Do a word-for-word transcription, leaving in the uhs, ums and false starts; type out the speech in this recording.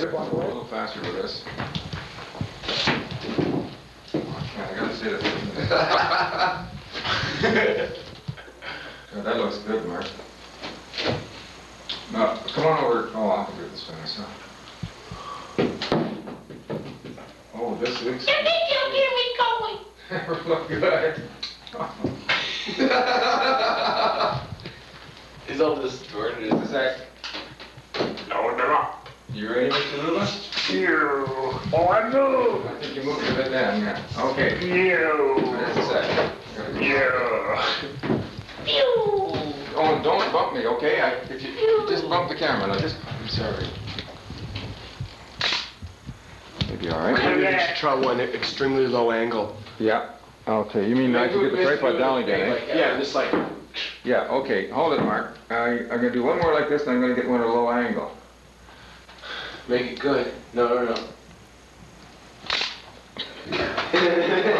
a little faster with this. Okay, I gotta see this. Oh, that looks good, Mark. No, come on over. Oh, I can do this by myself. Oh, this looks. Did you hear me going? Never look good. He's all distorted. Is that? No, no. You ready, Mister Luba? You. Oh, I know. I think you moved a bit down, yeah. Okay. You. Just a sec. You. You. Oh, don't bump me, okay? I, if you, you just bump the camera, now just. I'm sorry. Maybe all right. Maybe we should try one at extremely low angle. Yeah. Okay. You mean I should get the tripod down again, eh? Yeah, just like. Yeah. Okay. Hold it, Mark. I, I'm gonna do one more like this, and I'm gonna get one at a low angle. Make it good. No, no, no.